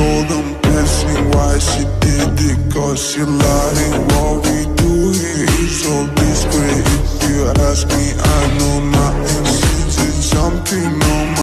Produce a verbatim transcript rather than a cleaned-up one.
told them asking why she did it, cause she lying. What we do here is so discreet. If you ask me, I know nothing. She did something on my